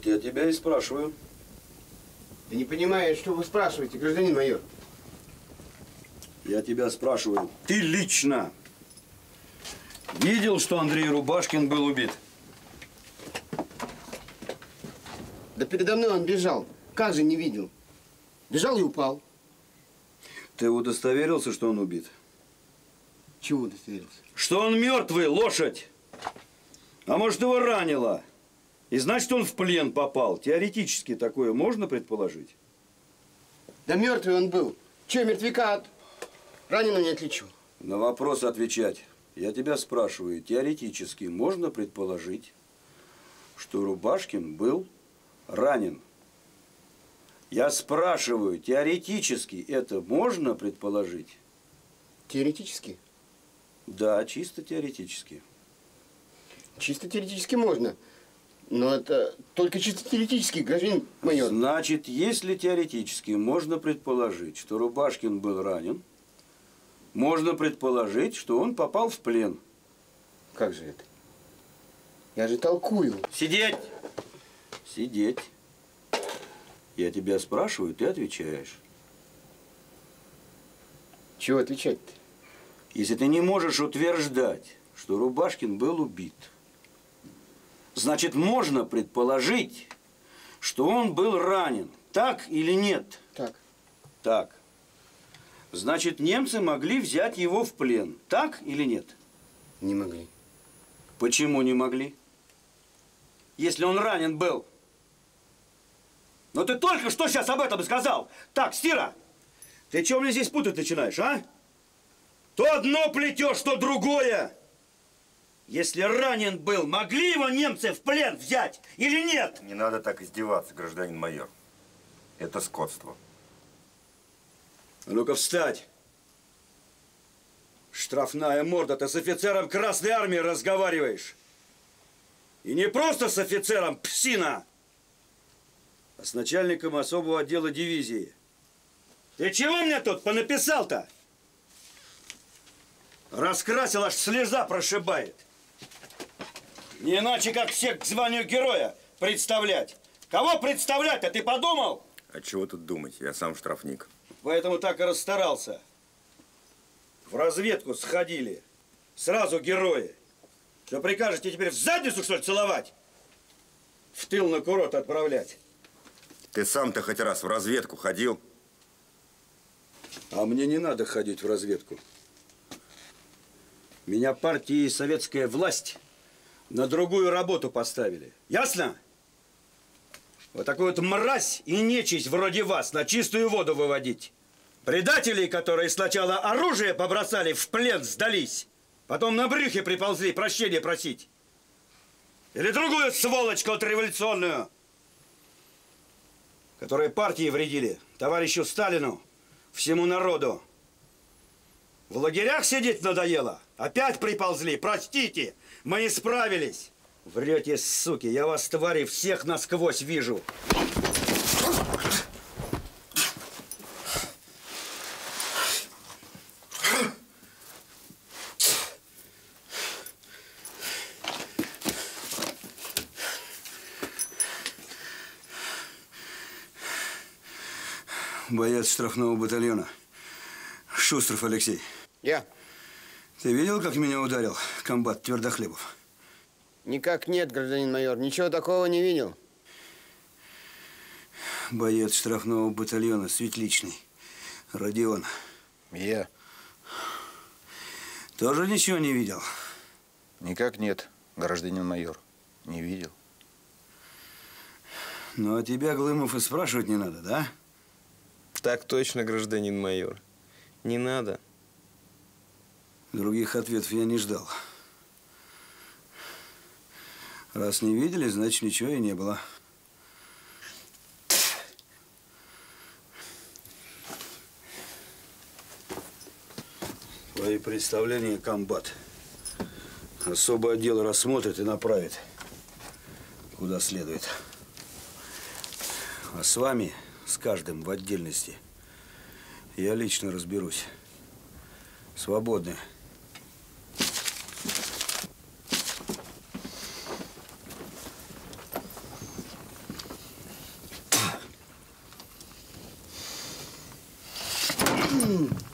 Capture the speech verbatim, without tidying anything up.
Вот я тебя и спрашиваю. Ты не понимаешь, что вы спрашиваете, гражданин майор? Я тебя спрашиваю. Ты лично видел, что Андрей Рубашкин был убит? Да передо мной он бежал. Как же не видел? Бежал и упал. Ты удостоверился, что он убит? Чего удостоверился? Что он мертвый, лошадь. А может, его ранило. И значит, он в плен попал. Теоретически такое можно предположить? Да мертвый он был. Че, мертвяка от раненого не отличил? На вопрос отвечать. Я тебя спрашиваю, теоретически можно предположить, что Рубашкин был ранен? Я спрашиваю, теоретически это можно предположить? Теоретически? Да, чисто теоретически. Чисто теоретически можно. Но это только чисто теоретически, гражданин майор. Значит, если теоретически можно предположить, что Рубашкин был ранен, можно предположить, что он попал в плен. Как же это? Я же толкую. Сидеть! Сидеть. Я тебя спрашиваю, ты отвечаешь. Чего отвечать-то? Если ты не можешь утверждать, что Рубашкин был убит, значит, можно предположить, что он был ранен. Так или нет? Так. Так. Значит, немцы могли взять его в плен. Так или нет? Не могли. Почему не могли? Если он ранен был. Но ты только что сейчас об этом сказал. Так, Стира, ты чего мне здесь путать начинаешь, а? То одно плетешь, то другое. Если ранен был, могли его немцы в плен взять или нет? Не надо так издеваться, гражданин майор. Это скотство. А ну-ка встать. Штрафная морда, ты с офицером Красной Армии разговариваешь. И не просто с офицером, псина, а с начальником особого отдела дивизии. Ты чего мне тут понаписал-то? Раскрасил, аж слеза прошибает. Не иначе, как всех к званию героя представлять. Кого представлять-то, ты подумал? А чего тут думать? Я сам штрафник. Поэтому так и расстарался. В разведку сходили. Сразу герои. Что прикажете теперь в задницу, что ли, целовать? В тыл на курорт отправлять? Ты сам-то хоть раз в разведку ходил? А мне не надо ходить в разведку. Меня партия и советская власть на другую работу поставили. Ясно? Вот такую вот мразь и нечисть вроде вас на чистую воду выводить. Предателей, которые сначала оружие побросали, в плен сдались, потом на брюхе приползли прощения просить. Или другую сволочь контрреволюционную, которые партии вредили, товарищу Сталину, всему народу. В лагерях сидеть надоело? Опять приползли? Простите, мы не справились. Врете, суки, я вас, твари, всех насквозь вижу. Боец штрафного батальона. Шустров Алексей. Я. Ты видел, как меня ударил комбат Твердохлебов? Никак нет, гражданин майор. Ничего такого не видел. Боец штрафного батальона, Светличный. Родион. Я. Тоже ничего не видел? Никак нет, гражданин майор. Не видел. Ну, а тебя, Глымов, и спрашивать не надо, да? Так точно, гражданин майор. Не надо. Других ответов я не ждал. Раз не видели, значит, ничего и не было. Твои представления, комбат. Особый отдел рассмотрит и направит, куда следует. А с вами, с каждым в отдельности, я лично разберусь. Свободны. М.